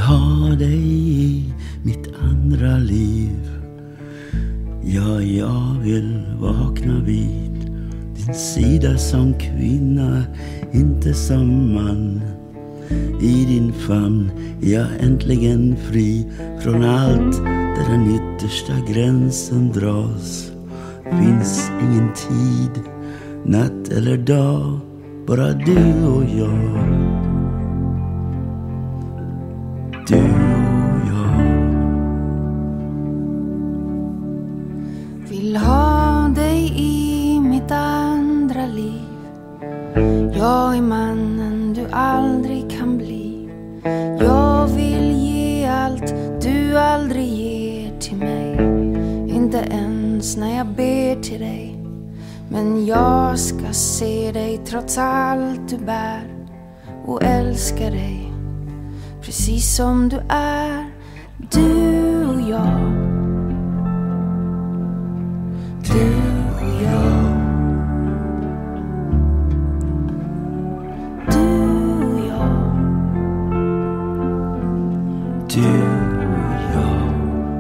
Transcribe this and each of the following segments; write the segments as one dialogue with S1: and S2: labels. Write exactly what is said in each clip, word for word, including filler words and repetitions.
S1: ha dig i mitt andra liv. Ja, jag vill vakna vid din sida som kvinna, inte som man. I din famn är jag äntligen fri från allt där den yttersta gränsen dras. Finns ingen tid, natt eller dag, bara du och jag. Du och jag.
S2: Vill ha dig i mitt andra liv. Jag är mannen du aldrig kan bli. Jag vill ge allt du aldrig ger till mig. Inte ens när jag ber till dig. Men jag ska se dig trots allt du bär. Och älska dig precis som du är. Du och jag. Du och jag.
S1: Du och jag.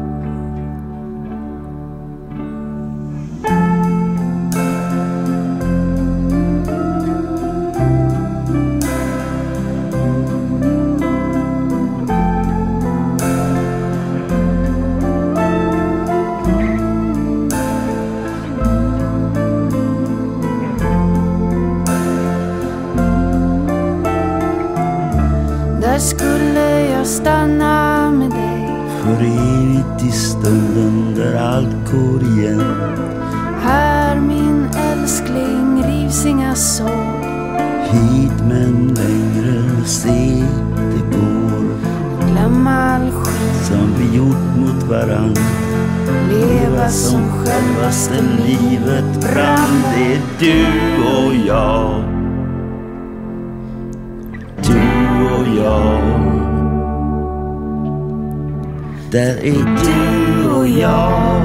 S2: Där skulle jag stanna med dig.
S1: För evigt i stunden där allt går igen.
S2: Här min älskling rivs inga sår.
S1: Hit men längre, se det går.
S2: Glöm all skit
S1: som vi gjort mot varann.
S2: Leva som självaste livet brann.
S1: Det är du och jag. Du och jag. Där är du och jag.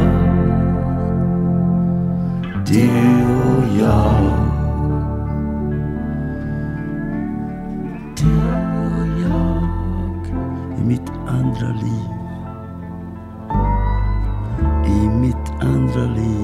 S1: Du och jag. Du och jag. I mitt andra liv. I mitt andra liv.